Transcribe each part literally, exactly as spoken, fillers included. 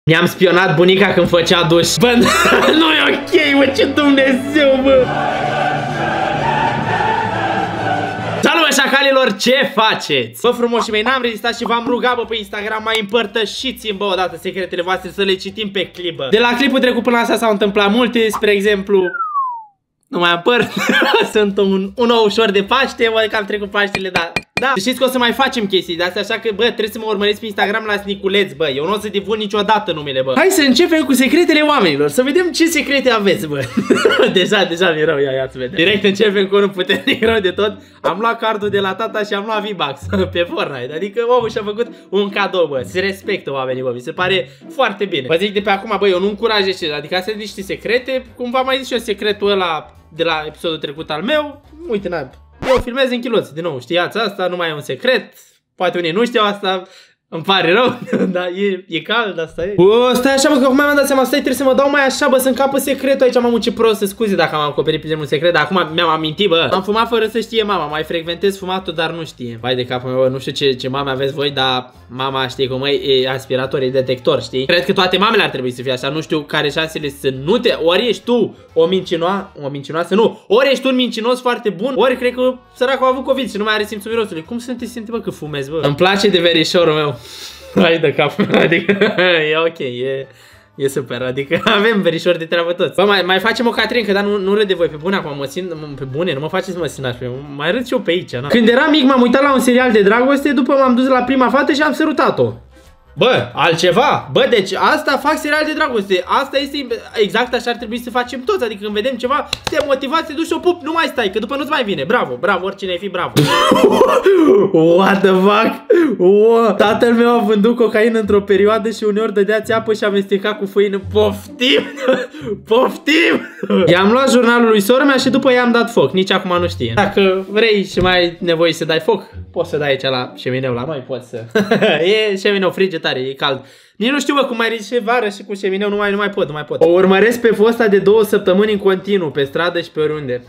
Mi-am spionat bunica când făcea duș. Bă, nu e ok, mă, ce Dumnezeu, bă. Salut, șacalilor, ce faceți? Bă, frumoșii mei, n-am rezistat și v-am rugat, bă, pe Instagram, mai împărtășiți-mi, bă, odată secretele voastre să le citim pe clip, bă. De la clipul trecut până asta s-au întâmplat multe, spre exemplu... Nu mai apăr. Sunt un, un ou ușor de Paște, mă, că am trecut Paștele, da. Da, știți că o să mai facem chestii de astea, așa că, bă, trebuie să mă urmăriți pe Instagram la Sniculeț, bă. Eu nu o să divulg niciodată numele, bă. Hai să începem cu secretele oamenilor, să vedem ce secrete aveți, bă. deja, deja mi-e rău, ia, ia să vedem. Direct începem cu unul puternic rău de tot. Am luat cardul de la tata și am luat V-Bucks pe Fortnite. Adică omul și-a făcut un cadou, bă. Se respectă oamenii, bă, mi se pare foarte bine. Vă zic de pe acum, bă, eu nu încurajez ce, adică astea sunt niște secrete. Cum v-am mai zis și eu secretul ăla de la episodul trecut al meu. Uite, n-am. Eu filmez în chiloți, din nou, știați asta, nu mai e un secret. Poate unii nu știu asta, îmi pare rău, dar e, e cald, asta e. O, stai așa, bă, că acum mi-am dat seama, stai, trebuie să mă dau mai așa, bă, să încapă secretul aici, m-am ce prost, scuze dacă am acoperit pe un secret, dar acum mi-am amintit, bă. Am fumat fără să știe mama, mai frecventez fumatul, dar nu știe. Vai de capul meu, bă, nu știu ce, ce mame aveți voi, dar mama știe cum e, e aspirator, e detector, știi? Cred că toate mamele ar trebui să fie așa, nu știu care șansele să nu te, ori ești tu o mincinoasă, o mincinoasă, nu, ori ești tu un mincinos foarte bun, ori cred că săracul a avut COVID și nu mai are simțul mirosului. Cum să te simți, bă, că fumezi, bă? Îmi place de verișorul meu. Hai de capul meu, adică e ok, e, e super, adică avem verișori de treabă toți. Bă, mai, mai facem o Catrinca, dar nu, nu râd de voi, pe bune acum, mă țin, pe bune, nu mă faceți să mă țin așa, mai râd și eu pe aici, na. Când eram mic m-am uitat la un serial de dragoste, după m-am dus la prima fată și am sărutat-o. Bă, altceva, bă, deci asta fac serial de dragoste, asta este exact așa ar trebui să facem toți, adică când vedem ceva, te motivați, te duci și o pup, nu mai stai, că după nu-ți mai vine, bravo, bravo, oricine ai fi, bravo. What the fuck? Wow. Tatăl meu a vândut cocaină într-o perioadă și uneori dădea țeapă și amesteca cu făină, poftim, poftim. I-am luat jurnalul lui sora mea și după i-am dat foc, nici acum nu știe. Dacă vrei și mai ai nevoie să dai foc, poți să dai aici la șemineu la noi, poți să... E șemineu frige tare, e cald. Nici nu știu, bă, cum mai ridice vară și cu șemineu, nu mai, nu mai pot, nu mai pot. O urmăresc pe fosta de două săptămâni în continuu, pe stradă și pe oriunde.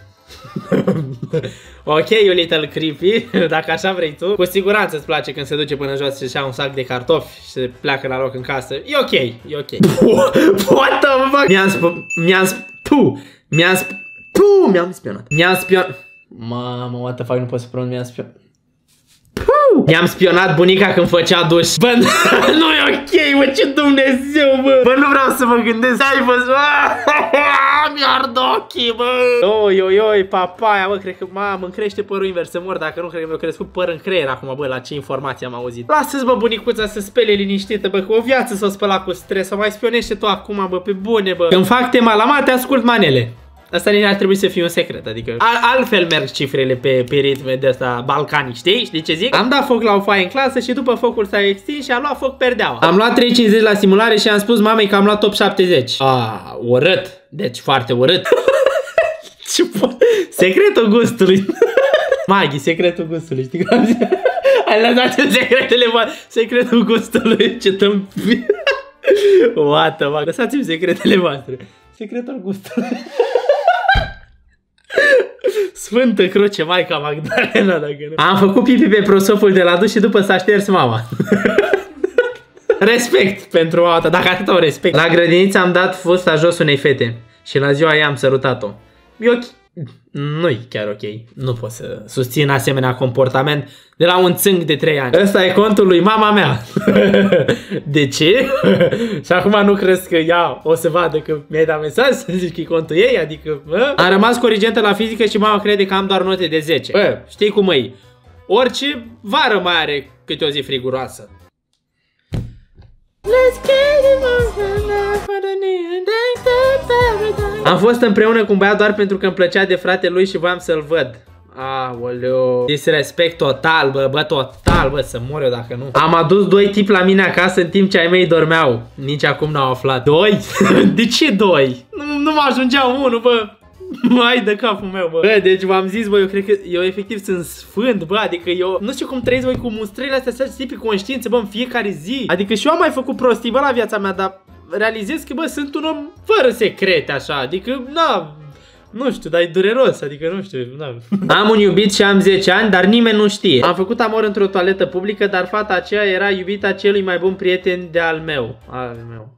Ok, you little creepy, dacă așa vrei tu. Cu siguranță îți place când se duce până jos și își ia un sac de cartofi și se pleacă la loc în casă. E ok, e ok. What the fuck? Mi-am sp... Mi-am sp... Tu! Mi-am sp... Tu! Mi-am spionat. Mi-am spionat. Mamă, what the fuck, nu pot să pronunț, mi-am spionat. Mi-am spionat bunica când făcea duș. Bă, nu e ok, mă, ce Dumnezeu, bă. Bă, nu vreau să mă gândesc. Ai văzut? Mi-ard ochii, bă. Oi, oi, oi, papaia, bă, cred că, mamă, îmi crește părul invers, să mor. Dacă nu, cred că mi-a crescut păr în creier acum, bă, la ce informații am auzit. Lasă-ți, bă, bunicuța să spele liniștită, bă, că o viață s-o spăla cu stres. Să mai spionește tu acum, bă, pe bune, bă. Când fac tema la mate, ascult manele. Asta nici ar trebui să fie un secret, adică al altfel merg cifrele pe, pe ritme de asta balcanic, știi? Știi ce zic? Am dat foc la o foaie în clasă și după focul s-a extins și a luat foc perdeaua. Am luat trei cincizeci la simulare și am spus mamei că am luat top șaptezeci. Ah, urât. Deci foarte urât. Secretul gustului. Maghi, secretul gustului, știi cum am zis? Ai lăsat în secretele voastre. Secretul gustului, ce tâmpit. What the fuck? Lăsați-mi secretele voastre. Secretul gustului. Sfântă Cruce, Maica Magdalena, dacă nu. Am făcut pipi pe prosopul de la duș și după s-a șters mama. Respect pentru mama ta, dacă atât o respect. La grădiniță am dat fusta jos unei fete și la ziua ei am sărutat-o. E ok. Nu-i chiar ok. Nu pot să susțin asemenea comportament de la un țânc de trei ani. Ăsta e contul lui mama mea. De ce? Și acum nu crezi că ea o să vadă că mi-ai dat mesaj să zici că e contul ei? Adică, bă? Am rămas corigentă la fizică și mama crede că am doar note de zece. Bă, știi cum e? Orice vară mai are câte o zi friguroasă. Am fost împreună cu un băiat doar pentru că îmi plăcea de frate lui și voiam să-l văd. Aoleu, disrespect total, bă, bă, total, bă, să mor eu dacă nu. Am adus doi tipi la mine acasă în timp ce ai mei dormeau. Nici acum n-au aflat. Doi? De ce doi? Nu, nu mă ajungea unul, bă. Mai de capul meu, bă. Bă, deci v-am zis, bă, eu cred că eu efectiv sunt sfânt, bă, adică eu nu știu cum trăiesc voi cu mustrările astea, să știi pe conștiință, bă, în fiecare zi. Adică și eu am mai făcut prostii, bă, la viața mea, dar realizez că, bă, sunt un om fără secrete, așa, adică, na, Nu știu, dar e dureros, adică nu știu, da. Am un iubit și am zece ani, dar nimeni nu știe. Am făcut amor într-o toaletă publică, dar fata aceea era iubita celui mai bun prieten de al meu. Al meu.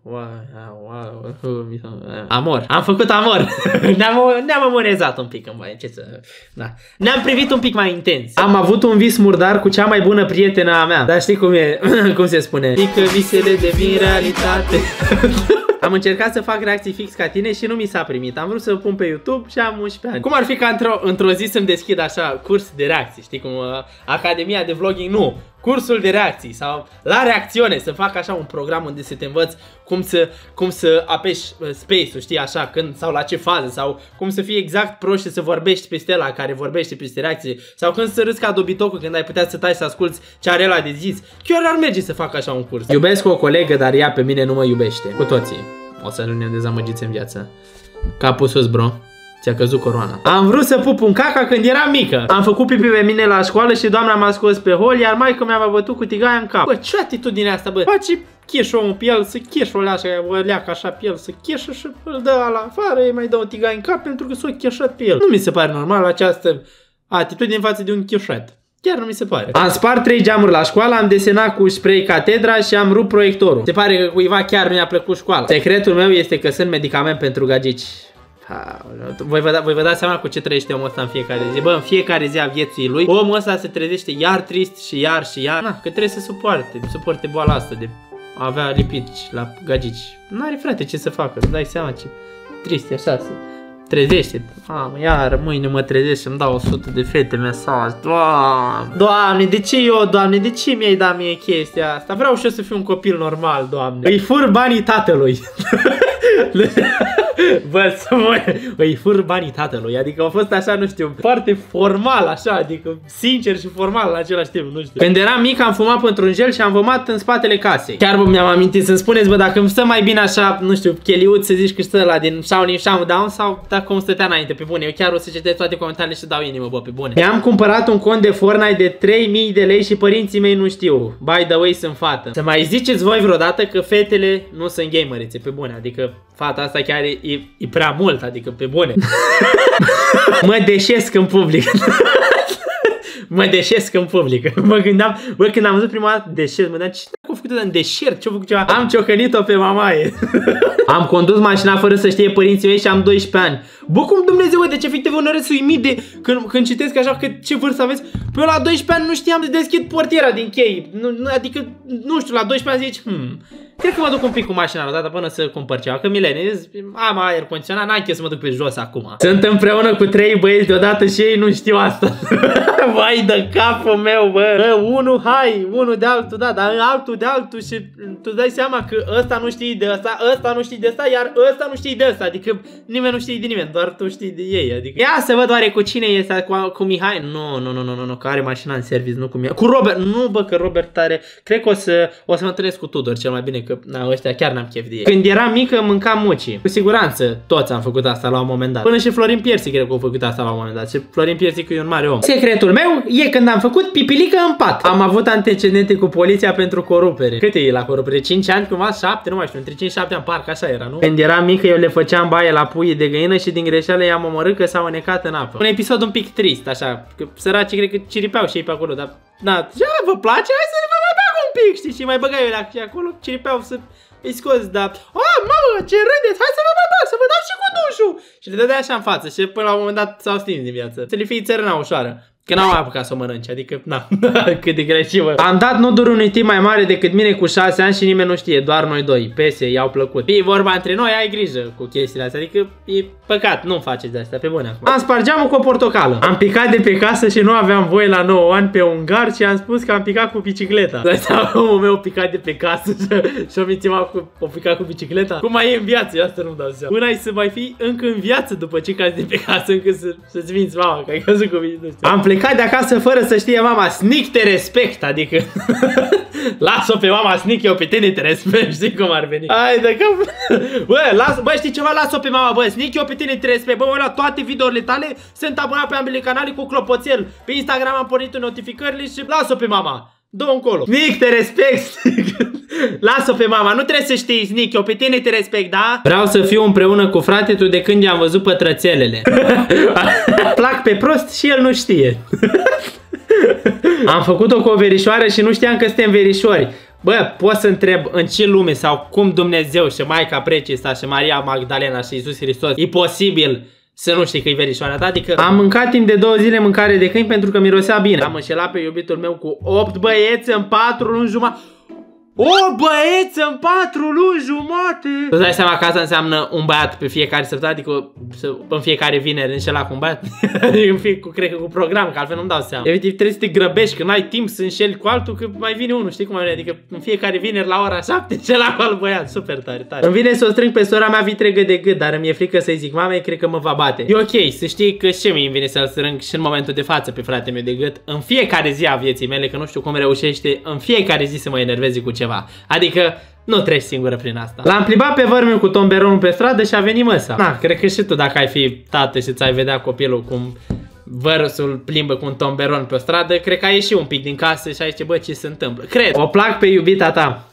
Amor. Am făcut amor. Ne-am ne-am amorezat un pic în baie, ce să... Da. Ne-am privit un pic mai intens. Am avut un vis murdar cu cea mai bună prietenă a mea. Dar știi cum e, cum se spune? Știi că visele devin realitate. Am încercat să fac reacții fix ca tine și nu mi s-a primit. Am vrut să pun pe YouTube și am unsprezece ani. Cum ar fi ca într-o într-o zi să-mi deschid așa curs de reacții, știi cum uh, Academia de Vlogging, nu, cursul de reacții sau la reacțiune, să fac așa un program unde să te învăț cum să, cum să apeși uh, space-ul, știi, așa, când sau la ce fază, sau cum să fii exact pro și să vorbești peste ăla care vorbește peste reacție, sau când să râzi ca dobitocul când ai putea să tai să asculți ce are ăla de zis. Chiar ar merge să fac așa un curs. Iubesc o colegă, dar ea pe mine nu mă iubește. Cu toții o să rămânem dezamăgiți în viață. Capul sus, bro. Ți-a căzut coroana. Am vrut să pup un caca când eram mică. Am făcut pipi pe mine la școală și doamna m-a scos pe hol, iar maică mi-a bătut cu tigaia în cap. Bă, ce atitudine asta, bă? Face cheșul pe el, să cheșul așa, o leacă așa pe el, să cheșă și îl dă la afară, îi mai dă o tigaie în cap pentru că s-o cheșat pe el. Nu mi se pare normal această atitudine față de un cheșat. Chiar nu mi se pare. Am spart trei geamuri la școală, am desenat cu spray catedra și am rupt proiectorul. Se pare că cuiva chiar nu i-a plăcut școala. Secretul meu este că sunt medicament pentru gagici. Voi vă, da, voi vă dați seama cu ce trăiește omul ăsta în fiecare zi. Bă, în fiecare zi a vieții lui, omul ăsta se trezește iar trist și iar și iar. Na, că trebuie să suporte, suporte boala asta de a avea lipici la gagici. N-are, frate, ce să facă, îți dai seama ce trist e așa. Trezește, mamă, iar mâine mă trezesc și îmi dau o sută de fete mesaj. Doamne, Doamne, de ce eu, Doamne, de ce mi-ai dat mie chestia asta? Vreau și eu să fiu un copil normal, Doamne. Îi fur banii tatălui. Bă, să mă, îi fur banii tatălui. Adică a fost așa, nu știu, foarte formal, așa, adică sincer și formal în același timp, nu știu. Când eram mic am fumat pentru un gel și am vămat în spatele casei. Chiar bă, mi-am amintit să-mi spuneți, bă, dacă îmi stă mai bine așa, nu știu, cheliut să zici că stă ăla din Shaolin Showdown sau dacă cum stătea înainte, pe bune. Eu chiar o să citesc toate comentariile și dau inimă, bă, pe bune. Mi-am cumpărat un cont de Fortnite de trei mii de lei și părinții mei nu știu. By the way, sunt fată. Să mai ziceți voi vreodată că fetele nu sunt gamerițe, pe bune. Adică fata asta chiar e, e, e prea mult, adică pe bune. Mă deșesc în public. Mă deșesc în public. Mă gândeam, bă, când am văzut prima dată deșert, mă gândeam, ce a făcut în deșert? Ce-a făcut ceva? Am ciocănit-o pe mamaie. Am condus mașina fără să știe părinții mei și am doisprezece ani. Bă, cum Dumnezeu, de ce efectiv uneori sunt uimit de când, când citesc așa că ce vârstă aveți? Păi la doisprezece ani nu știam să deschid portiera din chei. Nu, nu, adică, nu știu, la doisprezece ani zici, hmm, cred că mă duc un pic cu mașina la dată până să cumpăr ceva. Că milenez, am aer condiționat, n-am chef să mă duc pe jos acum. Sunt împreună cu trei băieți deodată și ei nu știu asta. Vai de capul meu, bă. Bă, unul, hai, unul de altul, da, dar altul de altul și tu dai seama că ăsta nu știe de ăsta, ăsta nu știe de ăsta, iar ăsta nu știe de ăsta. Adică nimeni nu știe de nimeni, doar tu știi de ei. Adică ia să văd oare cu cine este, cu, cu Mihai. Nu, nu, nu, nu, nu, nu, că are mașina în service, nu cu Mihai. Cu Robert, nu, bă, că Robert are. Cred că o să, o să mă întâlnesc cu Tudor cel mai bine, că na, ăștia chiar n-am chef de ei. Când eram mică mâncam muci. Cu siguranță toți am făcut asta la un moment dat. Până și Florin Piersi cred că a făcut asta la un moment dat. Și Florin Piersi că e un mare om. Secretul meu e când am făcut pipilică în pat. Am avut antecedente cu poliția pentru corupere. Cât e la corupere? cinci ani, cumva șapte, nu mai știu, între cinci și șapte ani, parcă așa era, nu? Când eram mică eu le făceam baie la puii de găină și din greșeală i-am omorât că s-au înecat în apă. Un episod un pic trist, așa, că săracii cred că ciripeau și ei pe acolo, dar da, ja, vă place? Hai să ne vă mai bag un pic, știi? Și mai băgai eu și acolo, ciripeau să îi scoți, dar oh, mamă, ce râdeți, hai să vă mai bag, să vă dați și cu dușul. Și le dădea așa în față și până la un moment dat s-au stins din viață. Să le fie țărâna ușoară. Că n-am apucat să o mănânci, adică, na, cât de greșivă. Am dat nuduri unui tip mai mare decât mine cu șase ani și nimeni nu știe, doar noi doi. Pese, i-au plăcut. E vorba între noi, ai grijă cu chestiile astea, adică e păcat, nu faceți de astea, pe bune acum. Am spart geamul cu o portocală. Am picat de pe casă și nu aveam voie la nouă ani pe un gard și am spus că am picat cu bicicleta. Dar omul meu picat de pe casă și o mințima cu, o picat cu bicicleta. Cum mai e în viață, asta nu-mi dau seama. Până ai să mai fii încă în viață după ce cazi de pe casă, încă să, să-ți minți mama că ai căzut cu bicicleta. Am plecat de acasă fără să știe mama, Snic te respect, adică las-o pe mama Snic, eu pe tine te respect, știi cum ar veni. Hai de cap. Bă, las, bă, știi ceva, las-o pe mama, bă, Snic, eu pe tine te respect. Bă, la toate videourile tale, sunt abonat pe ambele canale cu clopoțel. Pe Instagram am pornit notificările și las-o pe mama. dă încolo. Nick, te respect. Lasă pe mama, nu trebuie să știi, Nick, eu pe tine te respect, da? Vreau să fiu împreună cu frate tu de când i-am văzut pătrățelele. Plac pe prost și el nu știe. Am făcut-o cu o verișoară și nu știam că suntem verișori. Bă, pot să întreb în ce lume sau cum Dumnezeu și Maica Precista și Maria Magdalena și Iisus Hristos e posibil să nu știi că e verișoara ta? Adică am mâncat timp de două zile mâncare de câini pentru că mirosea bine. Am înșelat pe iubitul meu cu opt băieți în patru luni jumătate. O băieță în patru luni jumate. Îți dai seama că asta înseamnă un băiat pe fiecare săptămână, adică în fiecare vineri înșela cu un băiat. Adică cu, cred că cu program, că altfel nu-mi dau seama. Efectiv trebuie să te grăbești, că n-ai timp să înșeli cu altul, că mai vine unul, știi cum mai vine? Adică în fiecare vineri la ora șapte înșela cu alt băiat, super tare, tare. Îmi vine să o strâng pe sora mea vitregă de gât, dar îmi e frică să-i zic mamei, cred că mă va bate. E ok, să știi că și mie îmi vine să-l strâng și în momentul de față pe fratele meu de gât, în fiecare zi a vieții mele, că nu știu cum reușește în fiecare zi să mă enerveze cu ceva. Adică nu treci singură prin asta. L-am plimbat pe vărmiu cu tomberonul pe stradă și a venit măsa. Na, cred că și tu dacă ai fi tată și ți-ai vedea copilul cum vărsul plimbă cu un tomberon pe stradă, cred că ai ieșit un pic din casă și ai zice, bă, ce se întâmplă? Cred. O plac pe iubita ta.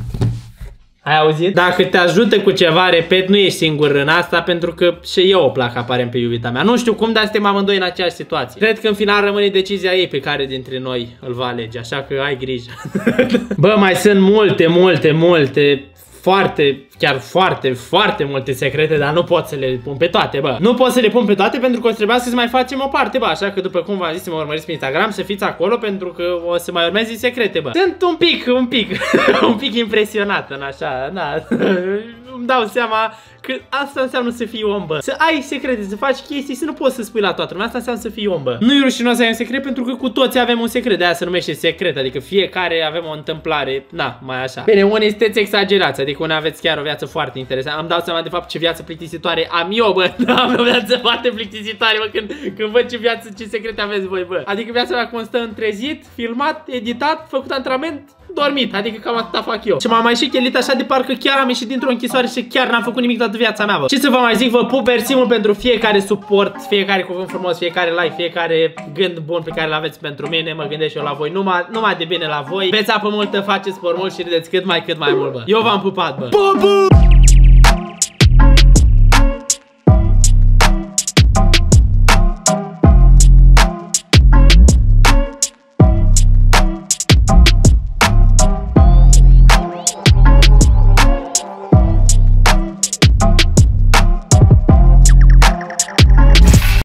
Ai auzit? Dacă te ajută cu ceva, repet, nu ești singur în asta, pentru că și eu o plac aparent pe iubita mea. Nu știu cum, dar suntem amândoi în aceeași situație. Cred că în final rămâne decizia ei pe care dintre noi îl va alege, așa că ai grijă. Bă, mai sunt multe, multe, multe, foarte, chiar foarte, foarte multe secrete, dar nu pot să le pun pe toate, bă. Nu pot să le pun pe toate pentru că o să trebuiască să mai facem o parte, bă. Așa că după cum v-am zis să mă urmăriți pe Instagram, să fiți acolo pentru că o să mai urmezi secrete, bă. Sunt un pic, un pic, un pic impresionat în așa, na. Îmi dau seama că asta înseamnă să fii om, bă. Să ai secrete, să faci chestii, să nu poți să spui la toată lumea. Asta înseamnă să fii om, bă. Nu e rușinos să ai un secret pentru că cu toți avem un secret. De aia se numește secret, adică fiecare avem o întâmplare, na, mai așa. Bine, unii sunteți exagerați, adică unii aveți chiar o viață foarte interesantă. Am dat seama de fapt ce viață plictisitoare am eu, bă. Am o viață foarte plictisitoare, bă, când, când văd ce viață, ce secrete aveți voi, bă. Adică viața mea constă în trezit, filmat, editat, făcut antrenament, dormit, adică cam atâta fac eu. Și m-am mai și chelit așa de parcă chiar am ieșit dintr-o închisoare și chiar n-am făcut nimic toată viața mea, bă. Ce să vă mai zic, vă pup mersi mult pentru fiecare suport, fiecare cuvânt frumos, fiecare like, fiecare gând bun pe care l-aveți pentru mine, mă gândesc eu la voi, numai, numai de bine la voi. Beți apă multă, faceți sport mult și râdeți cât mai cât mai mult, bă. Eu v-am pupat, bă. Bă, bă!